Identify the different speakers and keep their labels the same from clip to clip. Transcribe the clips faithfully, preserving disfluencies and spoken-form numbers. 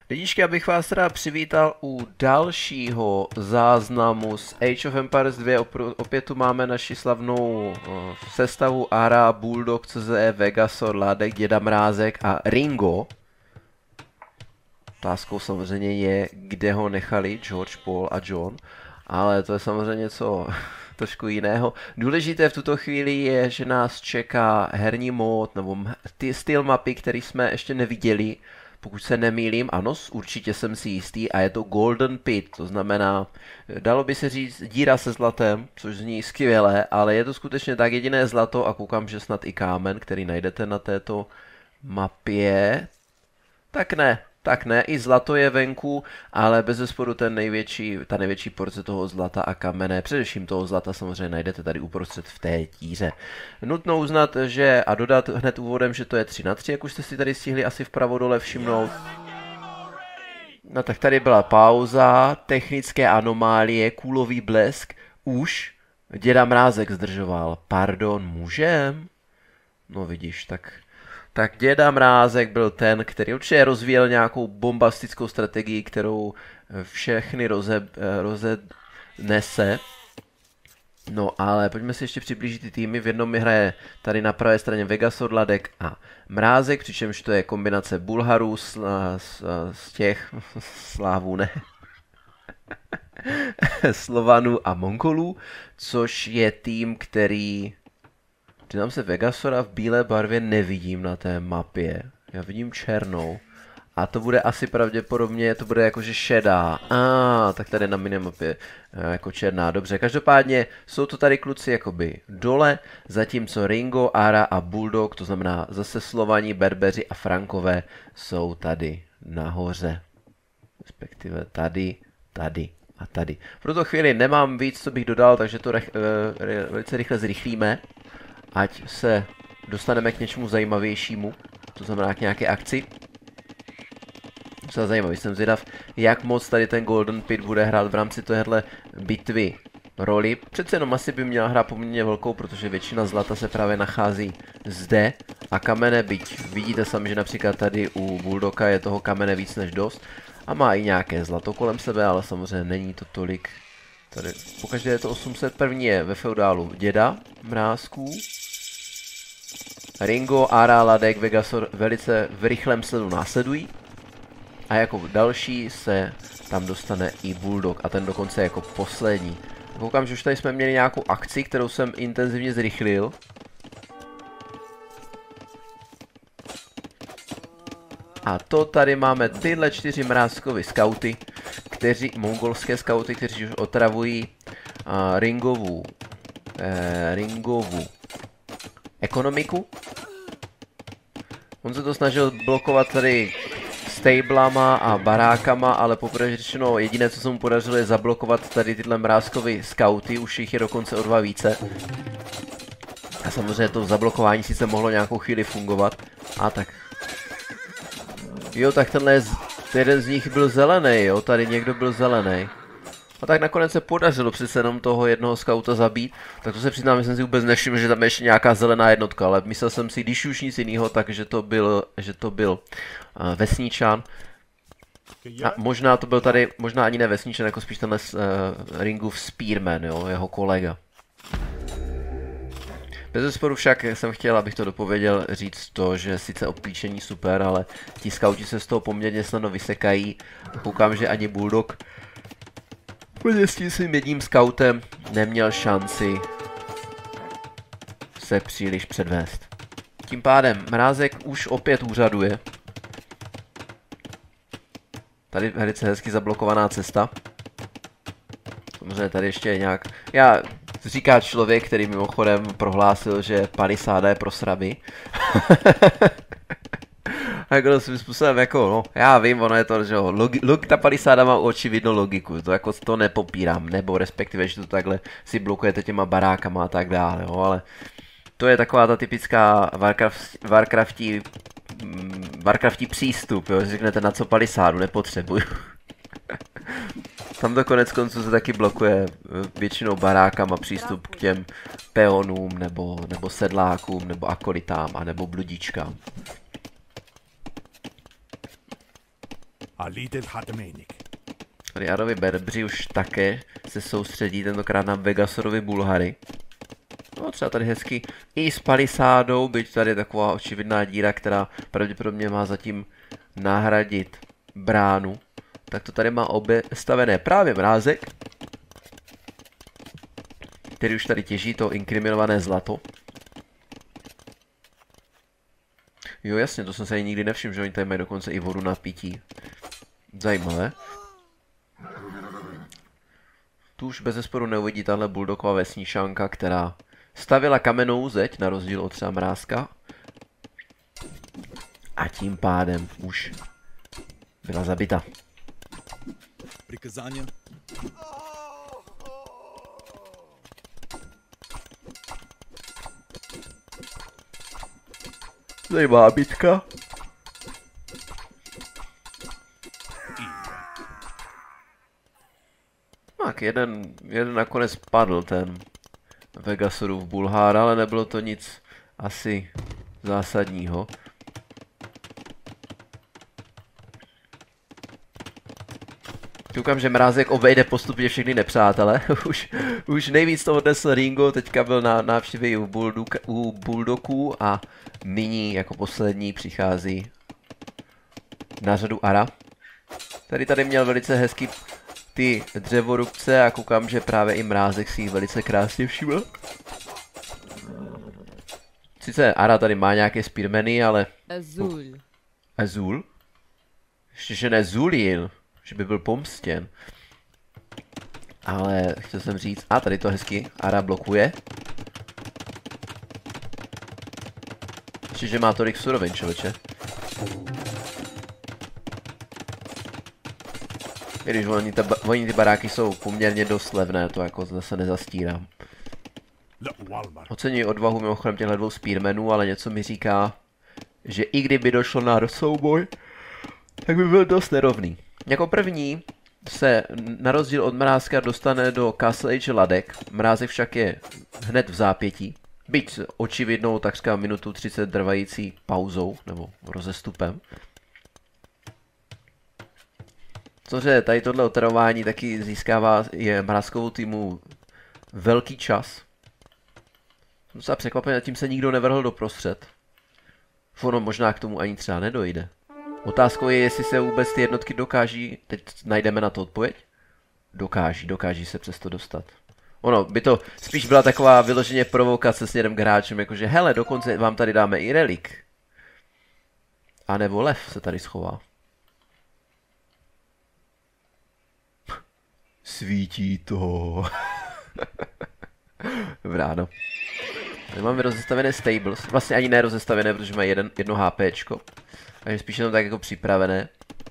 Speaker 1: Lidičky, abych vás teda přivítal u dalšího záznamu z Age of Empires dva. Opět tu máme naši slavnou uh, sestavu Ara, Bulldog, C Z E, Vegasor, Ládek, Děda Mrázek a Ringo. Otázkou samozřejmě je, kde ho nechali George, Paul a John, ale to je samozřejmě něco trošku jiného. Důležité v tuto chvíli je, že nás čeká herní mód nebo ty styl mapy, který jsme ještě neviděli. Pokud se nemýlím, ano, určitě jsem si jistý, a je to Golden Pit, to znamená, dalo by se říct díra se zlatem, což zní skvěle, ale je to skutečně tak jediné zlato a koukám, že snad i kámen, který najdete na této mapě. Tak ne, tak ne, i zlato je venku, ale bezesporu ten největší, ta největší porce toho zlata a kamene, především toho zlata samozřejmě najdete tady uprostřed v té díře. Nutno uznat, že a dodat hned úvodem, že to je tři na tři, jak už jste si tady stihli asi vpravo dole všimnout. No tak tady byla pauza, technické anomálie, kůlový blesk, už Děda Mrázek zdržoval. Pardon, můžem? No vidíš, tak... Tak Děda Mrázek byl ten, který určitě rozvíjel nějakou bombastickou strategii, kterou všechny roze, rozenese. No ale pojďme si ještě přiblížit ty týmy. V jednom mi hraje tady na pravé straně Vegasor, Ladek a Mrázek, přičemž to je kombinace Bulharů z, z, z těch Slávů, ne? Slovanů a Mongolů, což je tým, který... Přiznám se, Vegasora v bílé barvě nevidím na té mapě. Já vidím černou. A to bude asi pravděpodobně, to bude jakože šedá. A ah, tak tady na minimapě jako černá. Dobře, každopádně jsou to tady kluci jakoby dole, zatímco Ringo, Ara a Bulldog, to znamená zase Slovaní, Berbeři a Frankové, jsou tady nahoře. Respektive tady, tady a tady. Pro tuto chvíli nemám víc, co bych dodal, takže to rech, uh, velice rychle zrychlíme. Ať se dostaneme k něčemu zajímavějšímu, to znamená k nějaké akci. Docela zajímavý, jsem zvědav, jak moc tady ten Golden Pit bude hrát v rámci tohéhle bitvy roli. Přece jenom asi by měla hrát poměrně velkou, protože většina zlata se právě nachází zde. A kamene, byť vidíte sami, že například tady u Bulldoga je toho kamene víc než dost. A má i nějaké zlato kolem sebe, ale samozřejmě není to tolik. Tady pokaždé je to osm set, první je ve feudálu Děda Mrázků. Ringo, Ara, Ladek, Vegasor velice v rychlém sledu následují. A jako další se tam dostane i Bulldog a ten dokonce jako poslední. Koukám, že už tady jsme měli nějakou akci, kterou jsem intenzivně zrychlil. A to tady máme tyhle čtyři mrázkovy skauty, kteří, mongolské skauty, kteří už otravují uh, Ringovu, eh, Ringovu ekonomiku. On se to snažil blokovat tady stablama a barákama, ale poprvé řečeno jediné, co se mu podařilo, je zablokovat tady tyhle mrázkovy skauty, už jich je dokonce o dva více. A samozřejmě to zablokování sice mohlo nějakou chvíli fungovat. A tak. Jo, tak tenhle, jeden z nich byl zelený, jo, tady někdo byl zelený. A tak nakonec se podařilo přece jenom toho jednoho skauta zabít, tak to se přiznám, že jsem si vůbec nevšiml, že tam je ještě nějaká zelená jednotka, ale myslel jsem si, když už nic jiného, tak že to byl, že to byl uh, vesničan. A možná to byl tady, možná ani ne vesničan, jako spíš tenhle uh, Ringův Spearman, jo, jeho kolega. Bezesporu však jsem chtěl, abych to dopověděl, říct to, že sice obklíčení super, ale ti skauti se z toho poměrně snadno vysekají. Koukám, že ani Bulldog s tím svým jedním skautem neměl šanci se příliš předvést. Tím pádem Mrázek už opět úřaduje. Tady velice hezky zablokovaná cesta. Samozřejmě tady ještě je nějak... Já... Říká člověk, který mimochodem prohlásil, že palisáda je pro sraby. Jako svým způsobem, jako, no, já vím, ono je to, že jo, logi, log, ta palisáda má očividnou logiku, to jako to nepopírám, nebo respektive, že to takhle si blokujete těma barákama a tak dále, jo, ale to je taková ta typická Warcraft, Warcraftí, Warcraftí přístup, jo, že řeknete, na co palisádu nepotřebuju. Tam to konec konců se taky blokuje většinou barákama přístup k těm peonům, nebo, nebo sedlákům, nebo akolitám, a nebo bludičkám. Tady Arovi Berbři už také se soustředí tentokrát na Vegasorovi Bulhary. No třeba tady hezky i s palisádou, byť tady je taková očividná díra, která pravděpodobně má zatím nahradit bránu. Tak to tady má obestavené právě Mrázek, který už tady těží to inkriminované zlato. Jo jasně, to jsem se ani nikdy nevšiml, že oni tady mají dokonce i vodu na pití. Zajímavé. Tu už bezesporu neuvidí tahle buldoková vesničanka, která stavila kamennou zeď, na rozdíl od třeba Mrázka. A tím pádem už byla zabita.
Speaker 2: Приказания.
Speaker 1: Zajímavá bitka. Tak jeden, jeden nakonec padl, ten Vegasorův Bulhár, ale nebylo to nic asi zásadního. Koukám, že Mrázek obejde postupně všechny nepřátele. už, už nejvíc to odnesl Ringo, teďka byl na návštěvě u, u Bulldogů a nyní jako poslední přichází na řadu Ara. Tady tady měl velice hezký ty dřevorubce a koukám, že právě i Mrázek si jich velice krásně všiml. Sice Ara tady má nějaké spearmeny, ale...
Speaker 3: Azul.
Speaker 1: Azul? Ještě že ne Zulil, že by byl pomstěn. Ale chtěl jsem říct, a tady to hezky Ara blokuje. Ještě že má tolik surovin, člověče. I když oni, ta, oni ty baráky jsou poměrně dost levné, to jako zase nezastírám. Oceňuji odvahu mimochodem těchto dvou spearmenů, ale něco mi říká, že i kdyby došlo na souboj, tak by byl dost nerovný. Jako první se na rozdíl od Mrázka dostane do Castle Age Ladek, Mrázek však je hned v zápětí, byť očividnou takřka minutu třicet trvající pauzou nebo rozestupem. Cože tady tohle oterování taky získává je Mrázkovou týmu velký čas. Jsem se překvapen, a tím se nikdo nevrhl doprostřed. Ono možná k tomu ani třeba nedojde. Otázkou je, jestli se vůbec ty jednotky dokáží, teď najdeme na to odpověď, dokáží, dokáží se přesto dostat. Ono, by to spíš byla taková vyloženě provokace směrem k hráčům, jakože hele, dokonce vám tady dáme i relik. A nebo lev se tady schová. Svítí to. Dobrá, no. Tady máme rozestavené stables, vlastně ani ne rozestavené, protože mají jeden, jedno HPčko. Takže spíš jenom tak jako připravené.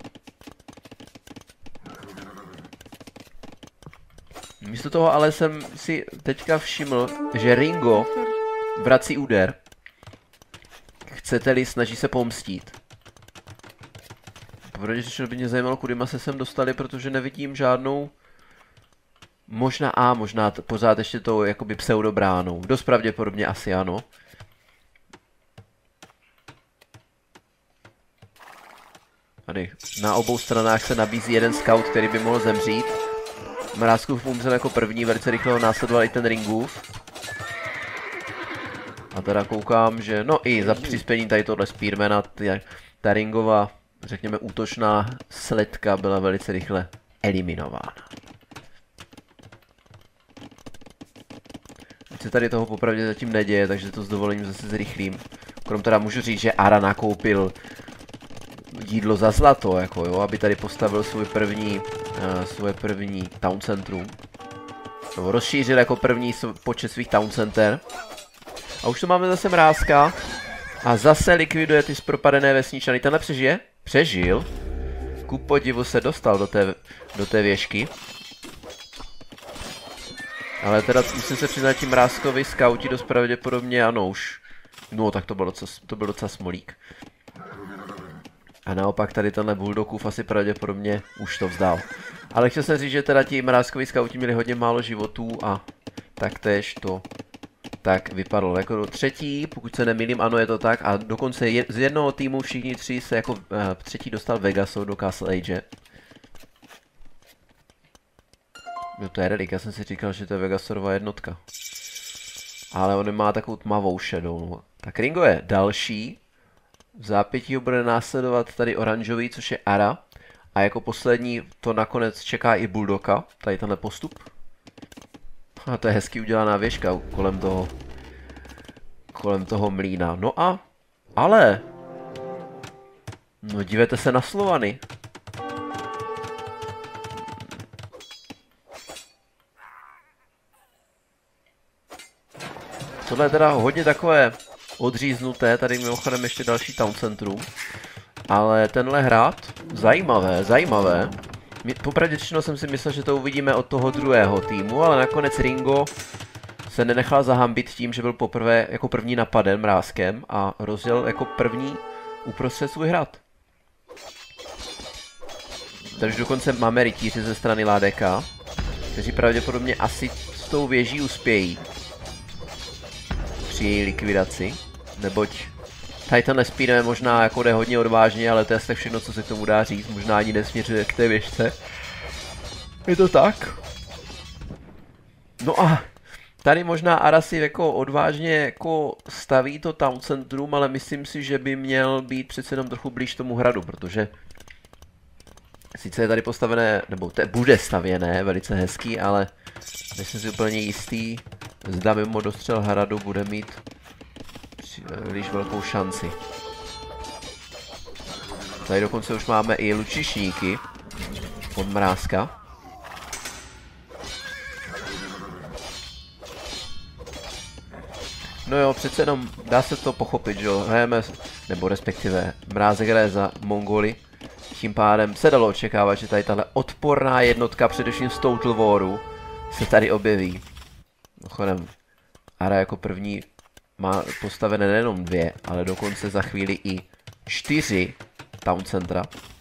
Speaker 1: Místo toho ale jsem si teďka všiml, že Ringo vrací úder. Chcete-li, snaží se pomstít. Protože řečeno by mě zajímalo, kudy se sem dostali, protože nevidím žádnou... Možná A, možná pořád ještě to jakoby pseudobránou. Dost pravděpodobně asi ano. Tady na obou stranách se nabízí jeden scout, který by mohl zemřít. Mrázkův umřel jako první, velice rychle ho následoval i ten Ringův. A teda koukám, že no i za přispění tady tohle Spearmana, ta Ringova, řekněme útočná sledka byla velice rychle eliminována. Se tady toho popravdě zatím neděje, takže to s dovolením zase zrychlím. Krom teda můžu říct, že Ara nakoupil jídlo za zlato, jako jo, aby tady postavil svůj první, uh, svoje první town centrum. No, rozšířil jako první počet svých town center. A už tu máme zase Mrázka. A zase likviduje ty zpropadené vesničany. Tenhle přežije? Přežil. Ku podivu se dostal do té, do té věžky. Ale teda musím se přiznat, tím Mrázkovi skauti dost pravděpodobně, ano už. No tak to byl docela, to byl docela smolík. A naopak tady tenhle Bulldogův asi pravděpodobně už to vzdal. Ale chtěl jsem říct, že teda ti Mrázkovi skauti měli hodně málo životů a taktéž to tak vypadl jako třetí, pokud se nemýlím, ano je to tak, a dokonce je, z jednoho týmu všichni tři se jako uh, třetí dostal Vegasou do Castle Age. No to je relik, já jsem si říkal, že to je Vegasorová jednotka. Ale on má takovou tmavou šedou. No. Tak Ringo je další. V zápětí ho bude následovat tady oranžový, což je Ara. A jako poslední to nakonec čeká i Bulldoga, tady tenhle postup. A to je hezky udělaná věžka kolem toho, kolem toho mlýna. No a, ale, no dívejte se na Slovany. Tohle je teda hodně takové odříznuté, tady mimochodem ještě další town centrum. Ale tenhle hrad, zajímavé, zajímavé. Popravdě řečeno jsem si myslel, že to uvidíme od toho druhého týmu, ale nakonec Ringo se nenechal zahambit tím, že byl poprvé jako první napaden mrázkem a rozjel jako první uprostřed svůj hrad. Takže dokonce máme rytíři ze strany Ládeka, kteří pravděpodobně asi s tou věží uspějí při její likvidaci, neboť tady tenhle speedem možná jako jde hodně odvážně, ale to je všechno, co se k tomu dá říct, možná ani nesměřuje k té věžce. Je to tak? No a tady možná Arasi jako odvážně jako staví to town centrum, ale myslím si, že by měl být přece jenom trochu blíž tomu hradu, protože sice je tady postavené, nebo to bude stavěné, velice hezký, ale nejsem si úplně jistý, zda mimo dostřel hradu bude mít příliš velkou šanci. Tady dokonce už máme i lučišníky od Mrázka. No jo, přece jenom dá se to pochopit, že jo, hrajeme, nebo respektive Mrázek hraje za Mongoly. Tím pádem se dalo očekávat, že tady tahle odporná jednotka, především z Total Waru, se tady objeví. Mimochodem, Ara jako první má postavené nejenom dvě, ale dokonce za chvíli i čtyři town centra.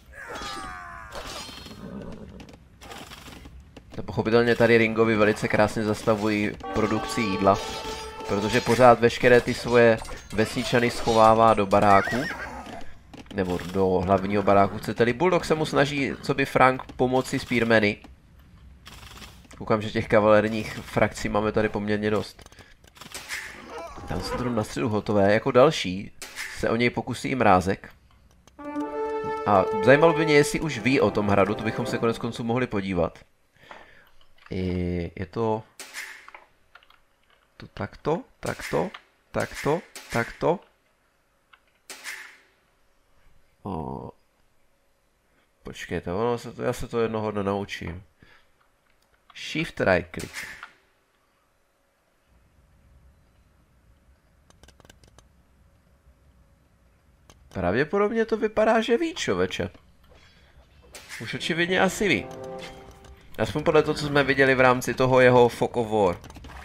Speaker 1: To pochopitelně tady Ringovi velice krásně zastavují produkci jídla, protože pořád veškeré ty svoje vesničany schovává do baráku, nebo do hlavního baráku, chcete-li. Bulldog se mu snaží, co by Frank, pomoci Spearmany. Koukám, že těch kavalerních frakcí máme tady poměrně dost. Tam centrum na středu hotové. Jako další se o něj pokusí i Mrázek. A zajímalo by mě, jestli už ví o tom hradu, to bychom se konec konců mohli podívat. I je to... To takto, takto, takto, takto. O... Počkejte, ono se to, já se to jednoho dne naučím. Shift right click. Pravděpodobně to vypadá, že ví, člověče. Už očividně asi ví. Aspoň podle toho, co jsme viděli v rámci toho jeho Fog of War.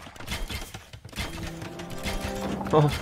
Speaker 1: Oh.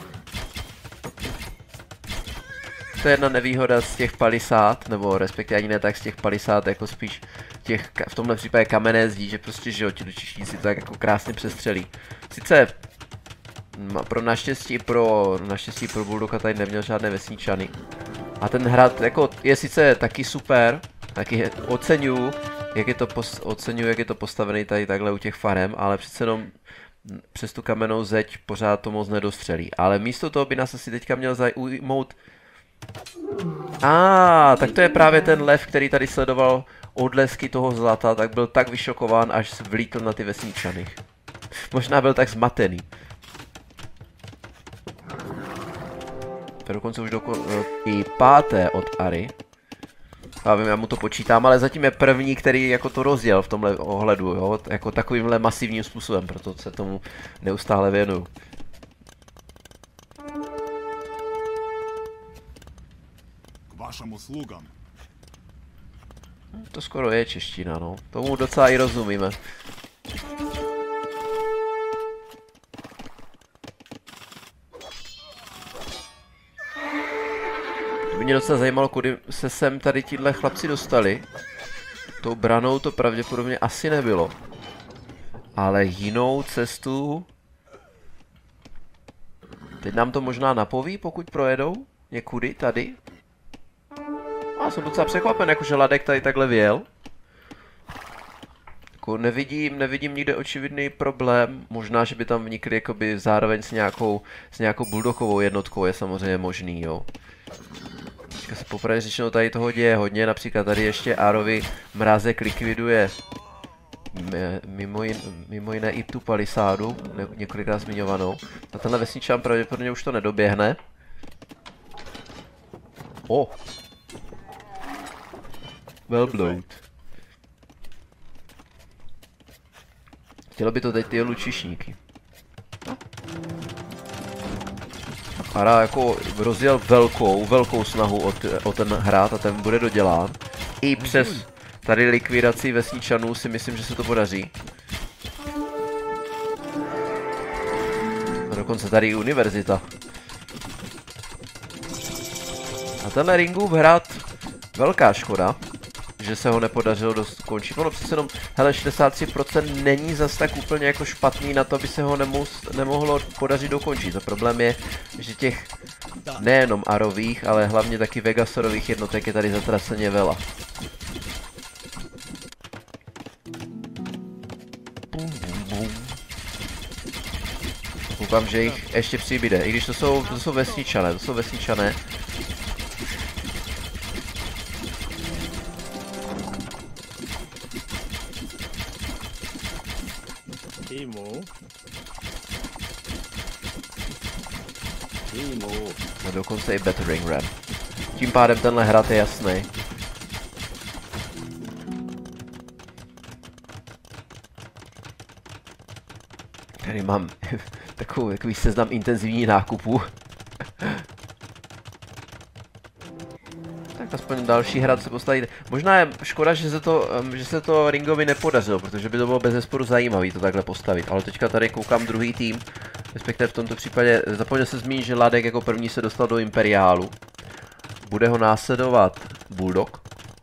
Speaker 1: To je jedna nevýhoda z těch palisád, nebo respektive ani ne tak z těch palisád, jako spíš těch, v tomhle případě kamenné zdí, že prostě, že jo, ti dočišníci to tak jako krásně přestřelí. Sice pro naštěstí pro naštěstí pro Bulldoga tady neměl žádné vesničany. A ten hrad jako je sice taky super, taky oceňuju, jak je to pos, oceňuju, jak je to postavený tady takhle u těch farem, ale přece jenom přes tu kamennou zeď pořád to moc nedostřelí. Ale místo toho by nás asi teďka měl zaujmout. A ah, tak to je právě ten lev, který tady sledoval odlesky toho zlata, tak byl tak vyšokován, až vlítl na ty vesničany. Možná byl tak zmatený. To dokonce už doko i páté od Ary. Já vím, já mu to počítám, ale zatím je první, který jako to rozděl v tomhle ohledu, jo? Jako takovýmhle masivním způsobem, proto se tomu neustále věnuju.
Speaker 2: K vašim uslugám.
Speaker 1: To skoro je čeština, no. Tomu docela i rozumíme. Mě docela zajímalo, kudy se sem tady tíhle chlapci dostali. Tou branou to pravděpodobně asi nebylo. Ale jinou cestu Teď nám to možná napoví, pokud projedou někudy tady. A jsem docela překvapen, jakože Ladek tady takhle vyjel. Jako nevidím, nevidím nikde očividný problém. Možná, že by tam vnikli jakoby zároveň s nějakou, s nějakou bulldogovou jednotkou, je samozřejmě možný, jo. Teďka se popravdě řečeno tady toho děje hodně, například tady ještě Arovi mrázek likviduje mimo, jin, mimo jiné i tu palisádu, ne, několikrát zmiňovanou. A tenhle vesničan pravděpodobně už to nedoběhne. O! Well blowed. Chtělo by to teď ty lučišníky. Ara jako rozjel velkou, velkou snahu o, t o ten hrát a ten bude dodělán. I přes tady likvidaci vesničanů si myslím, že se to podaří. A dokonce tady i univerzita. A tenhle Ringův hrad, velká škoda, že se ho nepodařilo dokončit. Ono přece jenom, hele, šedesát tři procent není zas tak úplně jako špatný na to, aby se ho nemus, nemohlo podařit dokončit. A problém je, že těch nejenom Arových, ale hlavně taky Vegasorových jednotek je tady zatraceně vela. Koukám, že jich ještě přibyde, i když to jsou, to jsou vesničané, to jsou vesničané.
Speaker 3: Týmu. Týmu.
Speaker 1: A dokonce i Battering Ram. Tím pádem tenhle hrad je jasný. Tady mám takový, takový seznam intenzivní nákupů. Tak aspoň další hrad se postaví. Možná je škoda, že se to, že se to Ringovi nepodařilo, protože by to bylo bezesporu zajímavý to takhle postavit. Ale teďka tady koukám druhý tým, respektive v tomto případě zapomněl se zmínit, že Ladek jako první se dostal do Imperiálu. Bude ho následovat Bulldog.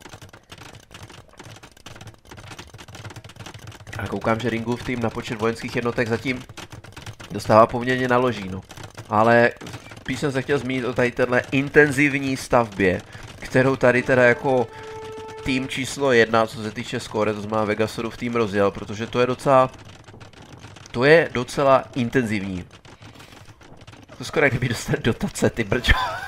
Speaker 1: A koukám, že Ringův tým na počet vojenských jednotek zatím dostává poměrně na ložínu. Ale spíš jsem se chtěl zmínit o tady téhle intenzivní stavbě, kterou tady teda jako tým číslo jedna, co se týče skóre, to znamená Vegasorův tým rozjel, protože to je docela, to je docela intenzivní. To skoro jak kdyby dostali dotace, ty brčo.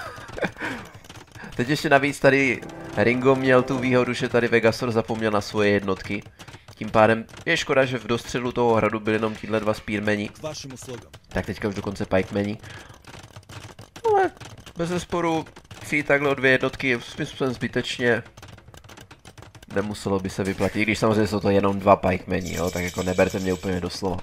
Speaker 1: Teď ještě navíc tady Ringo měl tu výhodu, že tady Vegasor zapomněl na svoje jednotky. Tím pádem je škoda, že v dostřelu toho hradu byly jenom tíhle dva spearmeni. Tak teďka už dokonce pikemeni. Ale bezesporu přijít takhle o dvě jednotky způsobem zbytečně nemuselo by se vyplatit, i když samozřejmě jsou to jenom dva pikemeni, jo, tak jako neberte mě úplně doslova.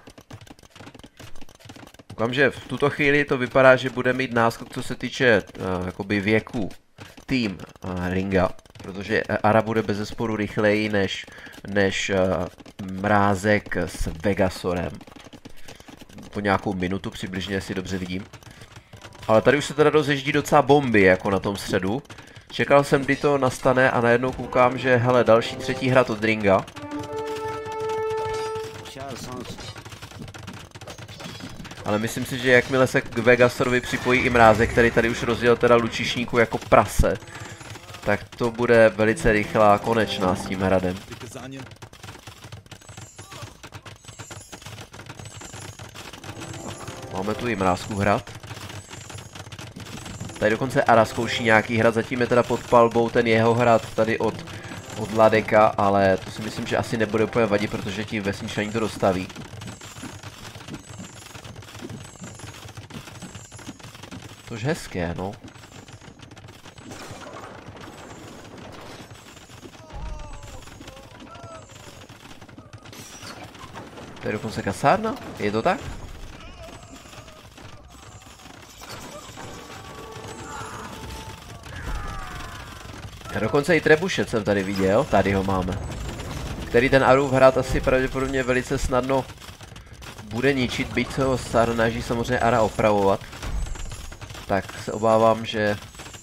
Speaker 1: Koukám, že v tuto chvíli to vypadá, že bude mít náskok, co se týče uh, jakoby věku tým uh, Ringa, protože Ara bude bezesporu rychleji než, než uh, mrázek s Vegasorem. Po nějakou minutu přibližně, jestli dobře vidím. Ale tady už se teda rozježdí docela bomby, jako na tom středu. Čekal jsem, kdy to nastane a najednou koukám, že hele, další třetí hrad od Ringa. Ale myslím si, že jakmile se k Vegasorovi připojí i mrázek, který tady už rozjel teda lučišníku jako prase, tak to bude velice rychlá konečná s tím hradem. Máme tu i mrázku hrad. Tady dokonce Ara zkouší nějaký hrad, zatím je teda pod palbou ten jeho hrad tady od, od Ladeka, ale to si myslím, že asi nebude úplně vadit, protože ti vesničaní to dostaví. Tož hezké, no. To je dokonce kasárna? Je to tak? A dokonce i trebušet jsem tady viděl, tady ho máme. Který ten Arův hrad asi pravděpodobně velice snadno bude ničit, byť se ho snaží samozřejmě Ara opravovat. Tak se obávám, že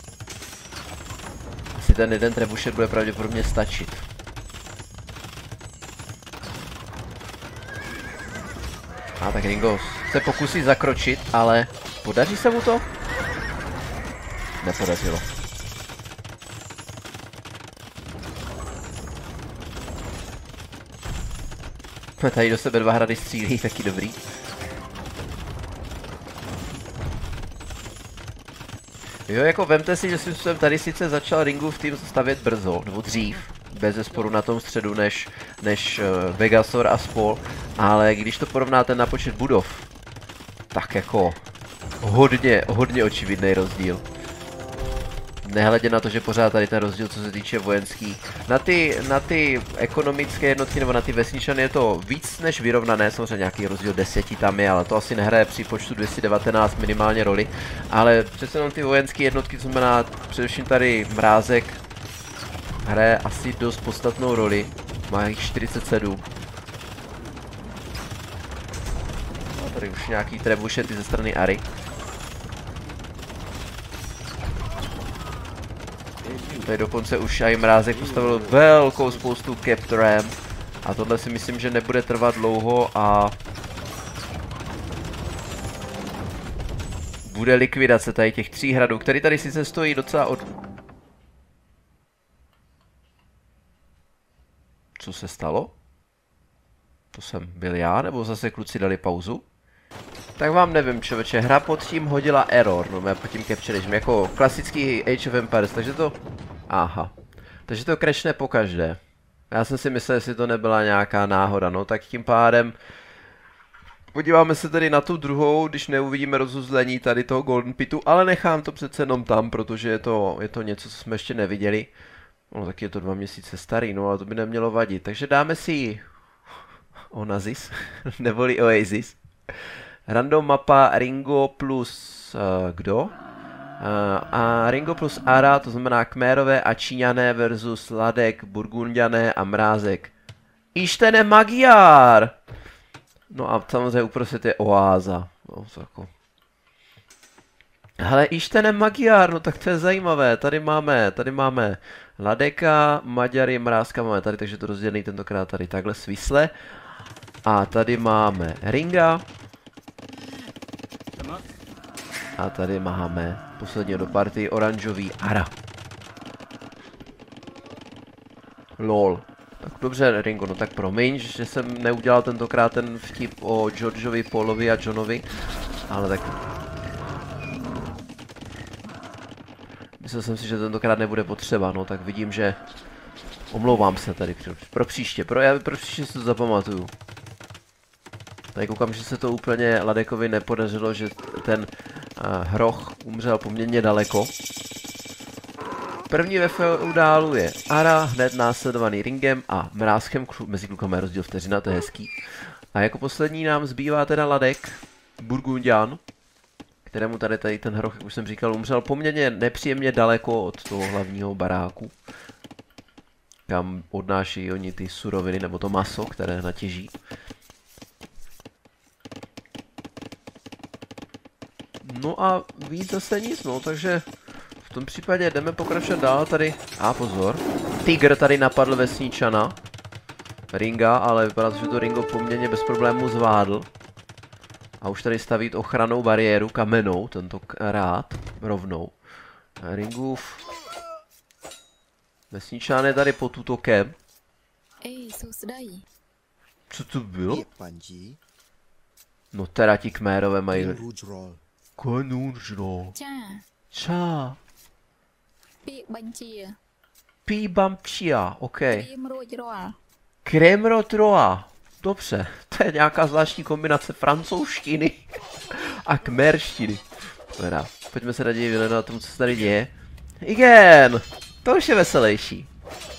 Speaker 1: asi ten jeden trebušet bude pravděpodobně stačit. A tak Ringo se pokusí zakročit, ale podaří se mu to? Nepodařilo. Tady do sebe dva hrady střílí, taky dobrý. Jo, jako vemte si, že jsem tady sice začal Ringův tým stavět brzo, nebo dřív, bez zesporu na tom středu než, než uh, Vegasor a spol, ale když to porovnáte na počet budov, tak jako hodně, hodně očividný rozdíl. Nehledě na to, že pořád tady ten rozdíl, co se týče vojenský. Na ty, na ty ekonomické jednotky nebo na ty vesničany je to víc než vyrovnané, samozřejmě nějaký rozdíl deseti tam je, ale to asi nehraje při počtu dvě stě devatenáct minimálně roli. Ale přece jenom ty vojenské jednotky, to znamená především tady Mrázek, hraje asi dost podstatnou roli. Má jich čtyřicet sedm. No, tady už nějaký trebušety ze strany Ary. Tady dokonce už i Mrázek postavil velkou spoustu Captorem. A tohle si myslím, že nebude trvat dlouho a bude likvidace tady těch tří hradů, který tady sice stojí docela od... Co se stalo? To jsem byl já, nebo zase kluci dali pauzu? Tak vám nevím, člověče, hra pod tím hodila error, no pod tím capture, jako klasický Age of Empires, takže to... Aha, takže to crashne pokaždé. Já jsem si myslel, jestli to nebyla nějaká náhoda, no tak tím pádem... Podíváme se tedy na tu druhou, když neuvidíme rozuzlení tady toho Golden Pitu, ale nechám to přece jenom tam, protože je to, je to něco, co jsme ještě neviděli. No tak je to dva měsíce starý, no ale to by nemělo vadit, takže dáme si Onassis, neboli Oasis. Random mapa Ringo plus uh, kdo? Uh, a Ringo plus Ara, to znamená Kmérové a Číňané versus Ladek, Burgundiané a Mrázek. Ištene Magyar! No a samozřejmě uprostřed je oáza. No, to jako... Hele, Ištene Magyar, no tak to je zajímavé. Tady máme, tady máme Ladeka, Maďary, Mrázka máme tady, takže to rozdělený tentokrát tady takhle svisle. A tady máme Ringa. A tady máme posledního do party oranžový Ara. Lol. Tak dobře, Ringo, no tak promiň, že jsem neudělal tentokrát ten vtip o Georgeovi, Paulovi a Johnovi, ale tak... Myslel jsem si, že tentokrát nebude potřeba, no tak vidím, že... Omlouvám se tady pro příště, pro, já pro příště si to zapamatuju. Tady koukám, že se to úplně Ladekovi nepodařilo, že ten uh, hroch umřel poměrně daleko. První ve feudálu je Ara, hned následovaný Ringem a Mrázkem, klu mezi klukama je rozdíl vteřina, to je hezký. A jako poslední nám zbývá teda Ladek, Burgundian, kterému tady, tady ten hroch, jak už jsem říkal, umřel poměrně nepříjemně daleko od toho hlavního baráku, kam odnáší oni ty suroviny, nebo to maso, které natěží. No a víc zase nic, no, takže v tom případě jdeme pokračovat dál tady. A pozor, Tygr tady napadl vesničana Ringa, ale vypadá to, že to Ringo poměrně bez problémů zvládl. A už tady staví ochrannou bariéru kamennou, tento rád, rovnou. Ringův vesničan je tady pod útokem. Co to bylo? No teda ti Kmérové mají... Konůžro. Čá. Pí bamčia, ok. Kremrotroa. Dobře, to je nějaká zvláštní kombinace francouzštiny a kmerštiny. Teda, pojďme se raději vyhledat tomu, co se tady děje. Igen! To už je veselější.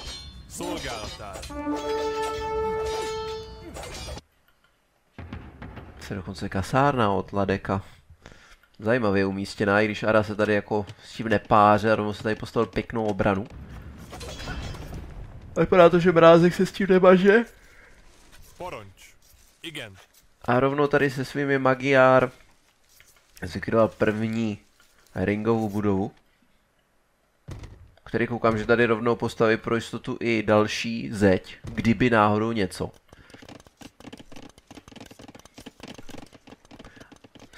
Speaker 1: Se dokonce kasárna od Ladeka. Zajímavě umístěná, i když Ara se tady jako s tím nepáře a rovnou se tady postavil pěknou obranu. A vypadá to, že Mrázek se s tím nemaže. A rovnou tady se svými Magyar zlikvidoval první Ringovou budovu. Který koukám, že tady rovnou postaví pro jistotu i další zeď, kdyby náhodou něco.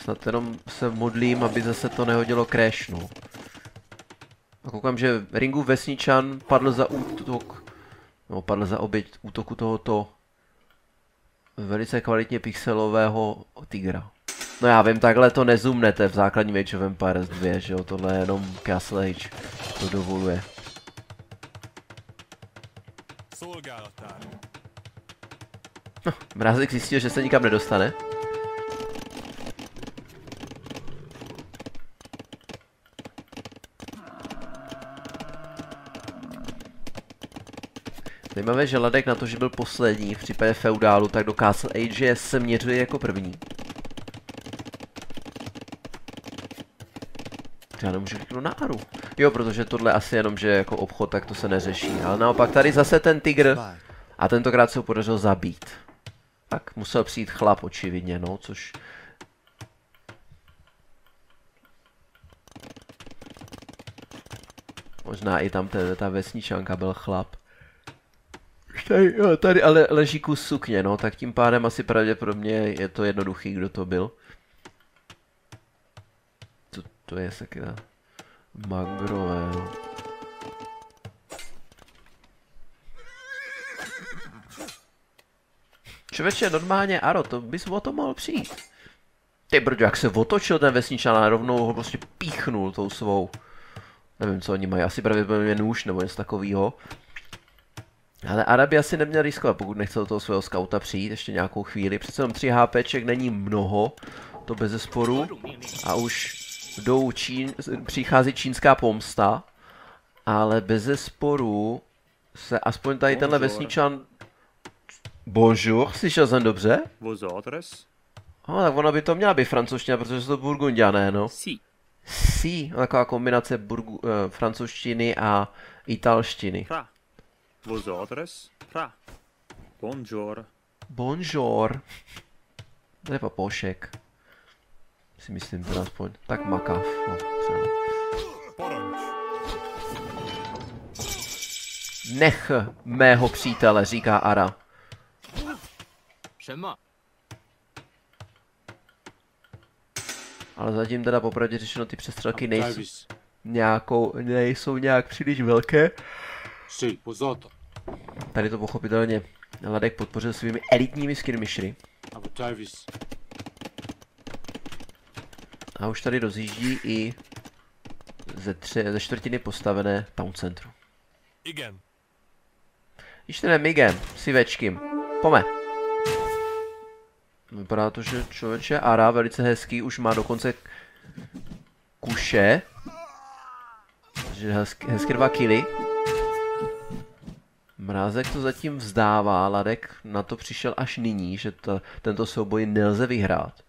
Speaker 1: Snad jenom se modlím, aby zase to nehodilo crash, no. A koukám, že Ringu vesničan padl za útok, no padl za oběť útoku tohoto velice kvalitně pixelového tigra. No já vím, takhle to nezumnete v základním Age of Empires dva, že jo, tohle je jenom Castle Age, to dovoluje. No, Mrázek zjistil, že se nikam nedostane. Zajímavé, že Ladek na to, že byl poslední v případě feudálu, tak do Castle Age se měřuje jako první. Já nemůžu kliknout na Aru. Jo, protože tohle asi jenom, že jako obchod, tak to se neřeší. Ale naopak tady zase ten tygr a tentokrát se ho podařilo zabít. Tak musel přijít chlap očividně, no, což... Možná i tam te, ta vesničanka byl chlap. Tady, jo, tady ale leží kus sukně, no, tak tím pádem asi pravděpodobně je to jednoduchý, kdo to byl. Co to je sakra? Magrové, no. Člověče, normálně, Aro, to bys o to mohl přijít. Ty brďo, jak se otočil ten vesničan a rovnou ho prostě píchnul tou svou. Nevím, co oni mají, asi pravděpodobně nůž nebo něco takového. Ale Ara by asi neměl riskovat, pokud nechce do toho svého skauta přijít ještě nějakou chvíli. Přece jenom tři HPček není mnoho, to bezesporu. A už jdou Čín, přichází čínská pomsta. Ale bezesporu se aspoň tady tenhle vesničan... Bonjour, slyšel jsem dobře?
Speaker 3: Vos autres?
Speaker 1: No, tak ona by to měla být francouzština, protože jsou to burgundiané, no.
Speaker 3: Si.
Speaker 1: Si, taková kombinace burgu, uh, francouzštiny a italštiny.
Speaker 3: Pra. Vos autres? Pra. Bonjour.
Speaker 1: Bonjour. To je papošek. Si myslím teda aspoň. Tak makav, no, třeba. Nech mého přítele, říká Ara. Ale zatím teda popravdě řešeno, ty přestřelky nejsou nějakou, nejsou nějak příliš velké. Tady to pochopitelně Ladek podpořil svými elitními skirmishery. A už tady rozjíždí i ze, tři, ze čtvrtiny postavené town centru. Igen. Již ten Migem, si večkým. Pome. Vypadá to, že člověče Ara, velice hezký, už má dokonce kuše. Takže hezky, hezky dva killy. Mrázek to zatím vzdává, Ladek na to přišel až nyní, že to, tento souboj nelze vyhrát.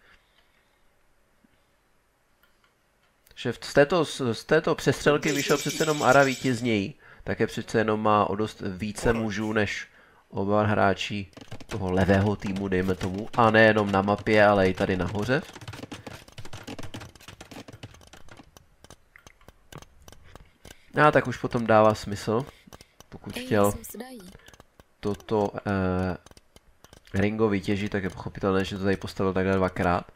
Speaker 1: Že z této, z této přestřelky vyšel přece jenom Ara vítězněji. Také přece jenom má o dost více mužů než oba hráči toho levého týmu, dejme tomu. A nejenom na mapě, ale i tady nahoře. A tak už potom dává smysl, pokud chtěl toto eh, Ringo vytěžit, tak je pochopitelné, že to tady postavil takhle dvakrát.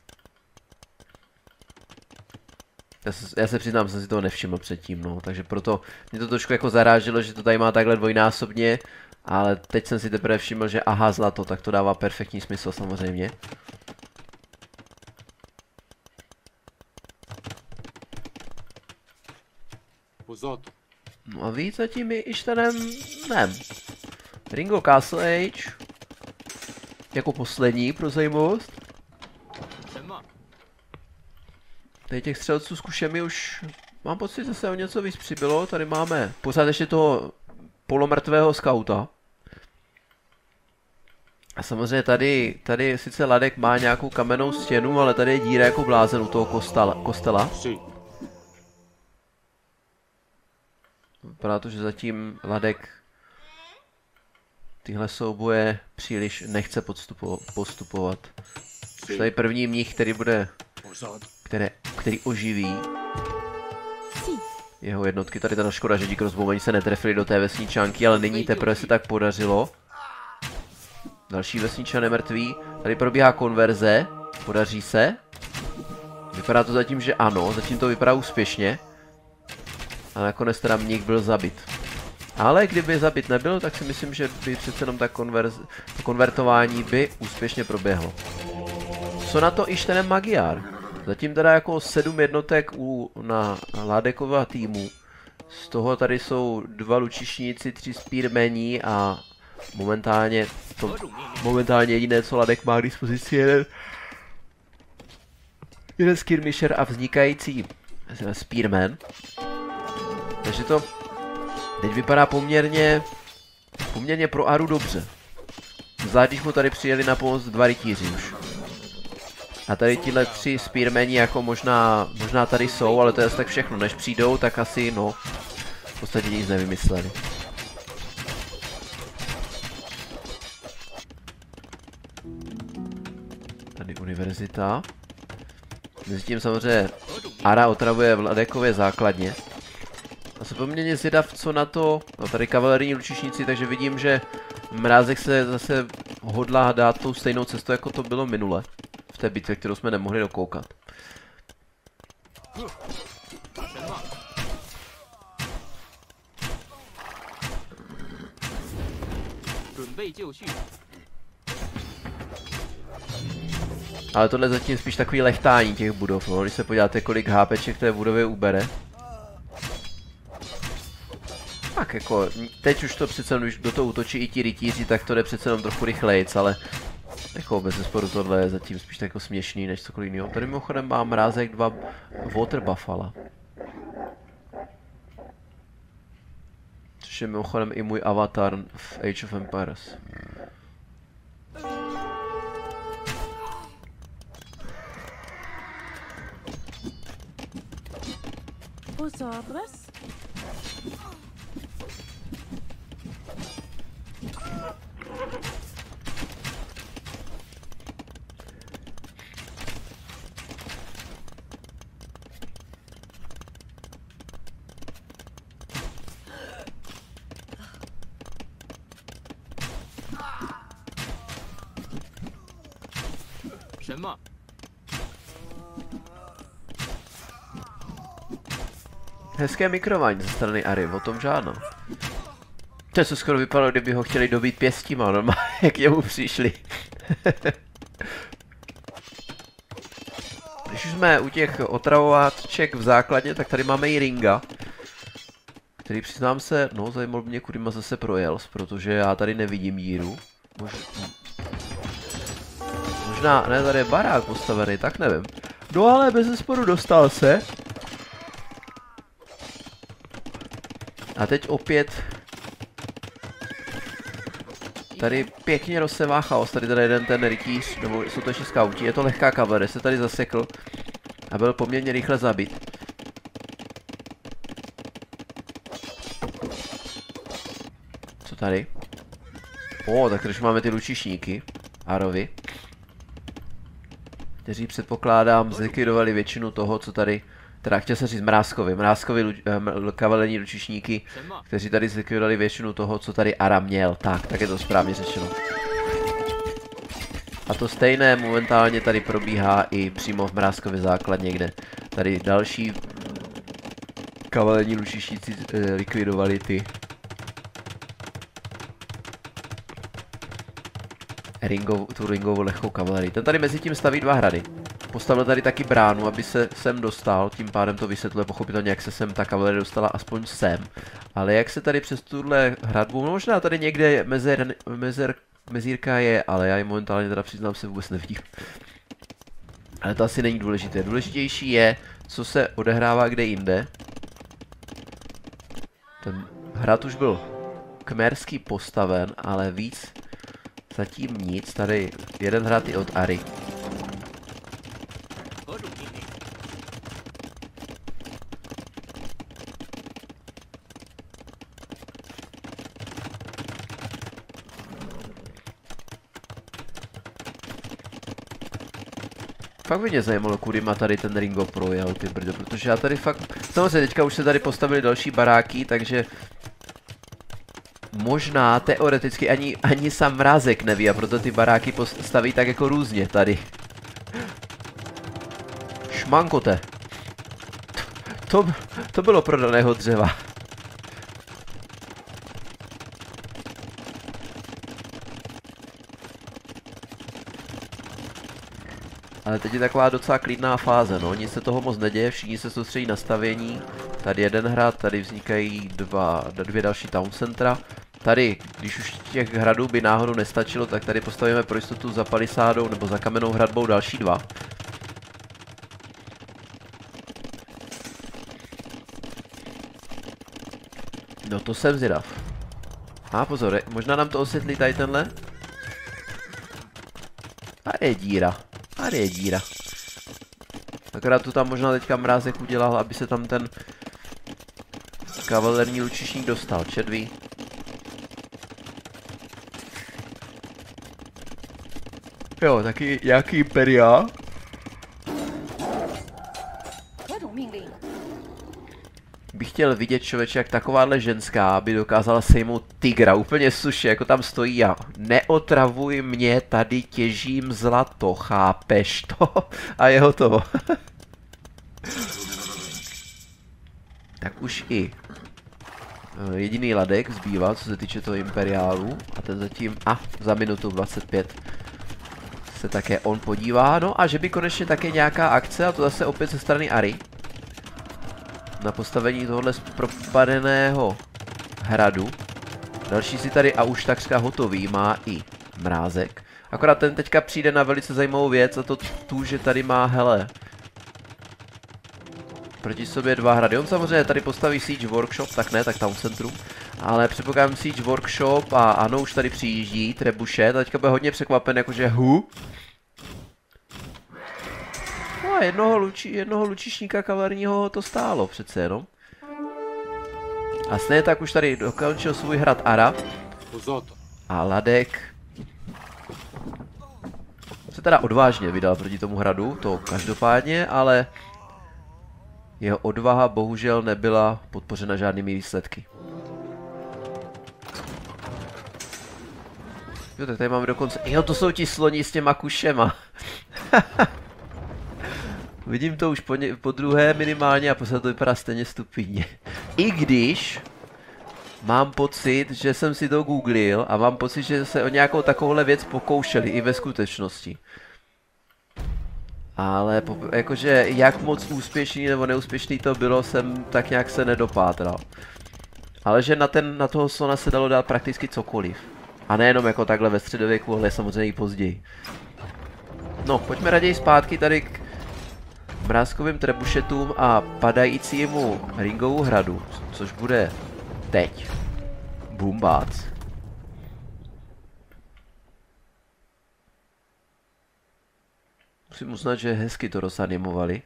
Speaker 1: Já se, já se přiznám, jsem si toho nevšiml předtím, no, takže proto mě to trošku jako zaráželo, že to tady má takhle dvojnásobně, ale teď jsem si teprve všiml, že aha, zlato, tak to dává perfektní smysl samozřejmě. No a víc zatím je Ištanem nem. Ringo Castle Age jako poslední pro zajímavost. Tady těch střelců s kušemi už mám pocit, že se o něco víc přibylo. Tady máme pořád ještě toho polomrtvého skauta. A samozřejmě tady, tady sice Ladek má nějakou kamennou stěnu, ale tady je díra jako blázen u toho kostela. kostela. Vypadá to, že zatím Ladek tyhle souboje příliš nechce postupovat. Už tady první mních, který bude... Které, který oživí jeho jednotky. Tady ta škoda, že díky rozboumení se netrefili do té vesničanky, ale nyní teprve se tak podařilo. Další vesničan je mrtvý. Tady probíhá konverze. Podaří se. Vypadá to zatím, že ano, zatím to vypadá úspěšně. A nakonec teda Mník byl zabit. Ale kdyby zabit nebyl, tak si myslím, že by přece jenom ta konverz, to konvertování by úspěšně proběhlo. Co na to iž ten Magyar? Zatím teda jako sedm jednotek u, na, na Ládekova týmu. Z toho tady jsou dva lučišníci, tři spearmeni a momentálně to, momentálně jediné, co Ladek má k dispozici, jeden, jeden skirmisher a vznikající spearman. Takže to teď vypadá poměrně, poměrně pro Aru dobře. Zvlášť když mu tady přijeli na pomoc dva rytíři už. A tady tyhle tři spearmeni jako možná, možná tady jsou, ale to je tak všechno. Než přijdou, tak asi no, v podstatě nic nevymysleli. Tady univerzita. Mezitím samozřejmě Ara otravuje v Ladekově základně. A jsem poměrně zvědav, co na to, no tady kavalerijní lučišníci, takže vidím, že Mrázek se zase hodlá dát tou stejnou cestou, jako to bylo minule. V té bitvě, kterou jsme nemohli dokoukat. Ale tohle je zatím spíš takový lechtání těch budov, no. Když se podíváte, kolik HPček té budově ubere. Tak jako, teď už to přece, když do toho útočí i ti rytíři, tak to jde přece jenom trochu rychlejc, ale jako bez zesporu tohle je zatím spíš jako směšný než cokoliv jiného. Tady mimochodem má Mrázek dva Water Buffala. Což je mimochodem i můj avatar v Age of Empires. Hezké mikrování ze strany Ary, o tom žádno. To se skoro vypadalo, kdyby ho chtěli dobít pěstíma, normálně jak němu přišli. Když už jsme u těch otravováček v základně, tak tady máme i Ringa. Který přiznám se, no zajímalo mě, kudy má zase projel, protože já tady nevidím díru. Mož... Možná, ne, tady je barák postavený, tak nevím. No ale bez zesporu dostal se. A teď opět tady pěkně rozsevá chaos, tady tady jeden ten rytíř, nebo jsou to ještě skauti, je to lehká kavalerie, se tady zasekl a byl poměrně rychle zabit. Co tady? O, tak když máme ty lučišníky, Arovi, kteří předpokládám zlikvidovali většinu toho, co tady, teda chtěl jsem říct Mrázkovi, Mrázkovi luč, eh, kavalerní lučišníky, kteří tady zlikvidovali většinu toho, co tady Ara měl. Tak, tak je to správně řečeno. A to stejné momentálně tady probíhá i přímo v Mrázkově základně, kde tady další kavalerní lučišníci eh, likvidovali ty Ringov, tu ringovou lehkou kavalerii. Ten tady mezi tím staví dva hrady. Postavil tady taky bránu, aby se sem dostal, tím pádem to vysvětluje pochopitelně, jak se sem ta kavalerie dostala aspoň sem. Ale jak se tady přes tuhle hradbu, no možná tady někde mezer, mezer, mezírka je, ale já ji momentálně teda přiznám se vůbec nevidím. Ale to asi není důležité. Důležitější je, co se odehrává kde jinde. Ten hrad už byl kmerský postaven, ale víc zatím nic. Tady jeden hrad je od Ary. Fakt by mě zajímalo, kudy má tady ten Ringo projel, ty brdo, protože já tady fakt... Samozřejmě teďka už se tady postavili další baráky, takže... Možná, teoreticky, ani, ani sám Mrázek neví a proto ty baráky postaví tak jako různě tady. mankote. To, to bylo prodaného dřeva. Ale teď je taková docela klidná fáze, no, nic se toho moc neděje, všichni se soustředí na stavění. Tady jeden hrad, tady vznikají dva, dvě další town centra. Tady, když už těch hradů by náhodou nestačilo, tak tady postavíme pro jistotu za palisádou nebo za kamennou hradbou další dva. No to jsem zvědav. A pozor, možná nám to osvětlí tady tenhle. Tady je díra. Tady je díra. Akorát tu tam možná teďka Mrázek udělal, aby se tam ten kavalerní lučišník dostal. Červí. Jo, taky nějaký imperiál. Bych chtěl vidět, člověče, jak takováhle ženská by dokázala sejmout tygra úplně suše, jako tam stojí a neotravuj mě, tady těžím zlato, chápeš to? A je hotovo. Tak už i jediný ladek zbývá, co se týče toho imperiálu. A ten zatím, a za minutu dvacet pět se také on podívá. No a že by konečně také nějaká akce, a to zase opět ze strany Ary. Na postavení tohohle propadeného hradu. Další si tady a už takřka hotový má i Mrázek. Akorát ten teďka přijde na velice zajímavou věc, a to tu, že tady má, hele, proti sobě dva hrady. On samozřejmě tady postaví Siege Workshop, tak ne, tak Town Centrum. Ale předpokládám Siege Workshop a ano, už tady přijíždí Trebuchet. Teďka bude hodně překvapen, jakože hu. No a jednoho, luči, jednoho lučišníka kavalerního to stálo přece jenom. A stejně tak už tady dokončil svůj hrad Ara. A Ladek se teda odvážně vydal proti tomu hradu, to každopádně, ale jeho odvaha bohužel nebyla podpořena žádnými výsledky. Jo, tak tady máme dokonce... Jo, to jsou ti sloni s těma kušema. Vidím to už po, ně, po druhé minimálně a posled to vypadá stejně stupidně. I když mám pocit, že jsem si to googlil a mám pocit, že se o nějakou takovouhle věc pokoušeli i ve skutečnosti. Ale po, jakože jak moc úspěšný nebo neúspěšný to bylo, jsem tak nějak se nedopátral. Ale že na, ten, na toho slona se dalo dát prakticky cokoliv. A nejenom jako takhle ve středověku, ale samozřejmě i později. No, pojďme raději zpátky tady k Mrázkovým trebušetům a padajícímu Ringovu hradu, což bude teď. Bumbác. Musím uznat, že hezky to rozanimovali.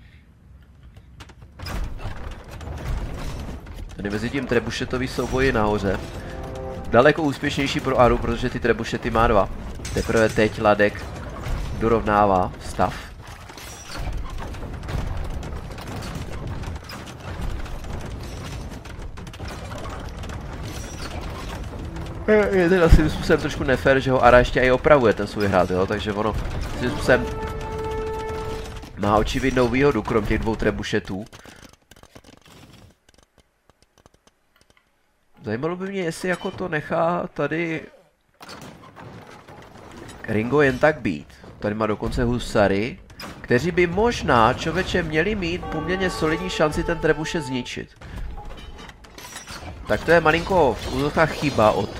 Speaker 1: Tady mezi tím trebušetový souboji nahoře. Daleko úspěšnější pro Aru, protože ty trebušety má dva. Teprve teď Ladek dorovnává stav. Je teda svým způsobem trošku nefér, že ho Ara ještě i opravuje ten svůj hrad, jo, takže ono svým způsobem má očividnou výhodu, krom těch dvou trebušetů. Zajímalo by mě, jestli jako to nechá tady Ringo jen tak být. Tady má dokonce husary, kteří by možná, člověče, měli mít poměrně solidní šanci ten trebušet zničit. Tak to je malinko v úzovkách chyba od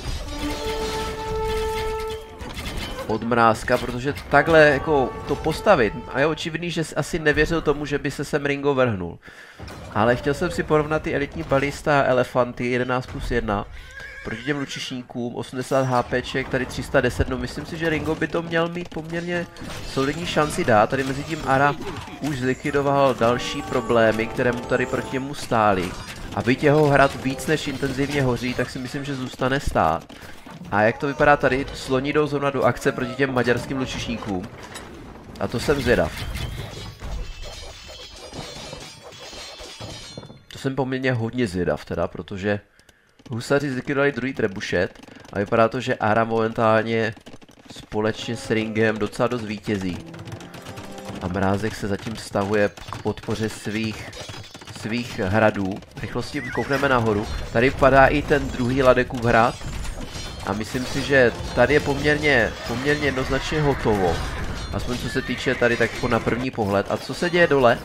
Speaker 1: od Mrázka, protože takhle jako to postavit, a je očividný, že asi nevěřil tomu, že by se sem Ringo vrhnul. Ale chtěl jsem si porovnat ty elitní balista a elefanty jedenáct plus jedna proti těm lučišníkům, osmdesát HPček, tady tři sta deset, no myslím si, že Ringo by to měl mít poměrně solidní šanci dát. Tady mezi tím Ara už zlikvidoval další problémy, které mu tady proti němu stály. A byť jeho hrad víc než intenzivně hoří, tak si myslím, že zůstane stát. A jak to vypadá tady, sloni jdou zrovna do akce proti těm maďarským lučišníkům. A to jsem zvědav. To jsem poměrně hodně zvědav teda, protože husaři zlikvidovali druhý trebušet a vypadá to, že Ara momentálně společně s Ringem docela dost vítězí. A Mrázek se zatím stahuje k podpoře svých, svých hradů. Rychlosti koukneme nahoru. Tady padá i ten druhý Ladekův hrad. A myslím si, že tady je poměrně, poměrně jednoznačně hotovo. Aspoň co se týče tady tak na první pohled. A co se děje dole?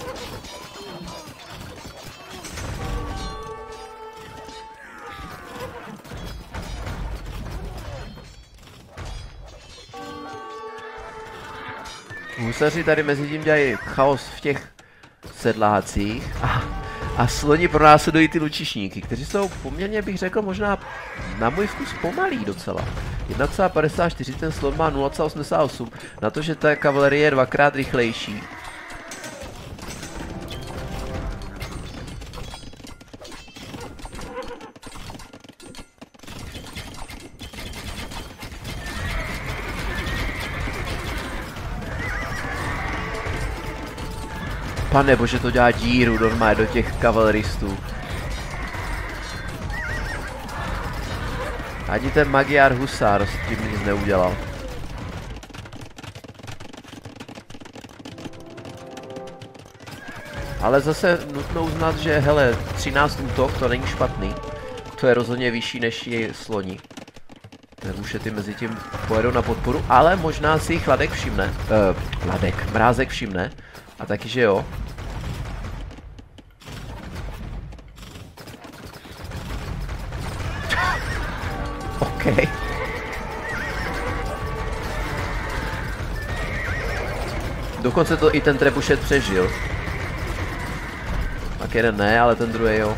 Speaker 1: Husaři tady mezi tím dělají chaos v těch sedlácích a, a sloni pronásledují ty lučišníky, kteří jsou poměrně, bych řekl, možná na můj vkus pomalý docela. jedna celá padesát čtyři, ten slon má nula celá osmdesát osm, na to, že ta kavalerie je dvakrát rychlejší. Pane bože, to dělá díru normálně do těch kavaleristů. Ani ten Magyar husár s tím nic neudělal. Ale zase nutno uznat, že hele, třináct útok, to není špatný. To je rozhodně vyšší než je sloni. Nemušety mezi tím pojedou na podporu, ale možná si jich Ladek všimne. Uh, Ladek, Mrázek všimne. A taky, že jo. OK. Dokonce to i ten trebušet přežil. Tak jeden ne, ale ten druhý jo.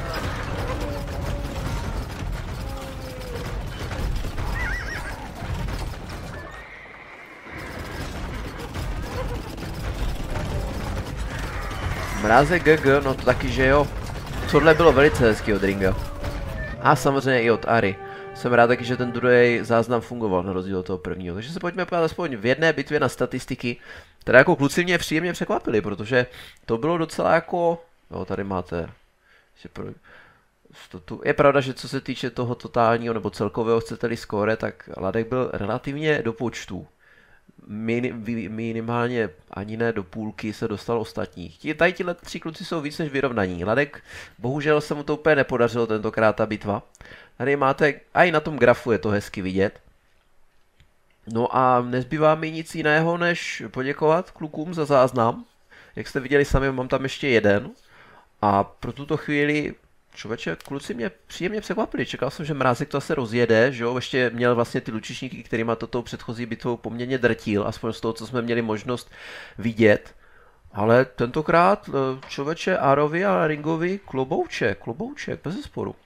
Speaker 1: Mrázek G G, no to taky, že jo. Tohle bylo velice hezký od Ringa. A samozřejmě i od Ary. Jsem rád taky, že ten druhý záznam fungoval na rozdíl od toho prvního. Takže se pojďme podívat aspoň v jedné bitvě na statistiky, které jako kluci mě příjemně překvapili, protože to bylo docela jako... Jo, tady máte... Je pravda, že co se týče toho totálního nebo celkového, chcete-li skóre, tak Ladek byl relativně do počtu. Minimálně ani ne do půlky se dostal ostatních. Tady tyhle tři kluci jsou víc než vyrovnaní. Ladek, bohužel se mu to úplně nepodařilo tentokrát ta bitva. Tady máte, a i na tom grafu je to hezky vidět. No a nezbývá mi nic jiného, než poděkovat klukům za záznam. Jak jste viděli sami, mám tam ještě jeden. A pro tuto chvíli, člověče, kluci mě příjemně překvapili. Čekal jsem, že Mrázek to asi rozjede, že jo, ještě měl vlastně ty lučišníky, kterýma toto předchozí bitvou poměrně drtil, aspoň z toho, co jsme měli možnost vidět. Ale tentokrát, člověče, Arovi a Ringovi klobouček, klobouček, bez zesporu.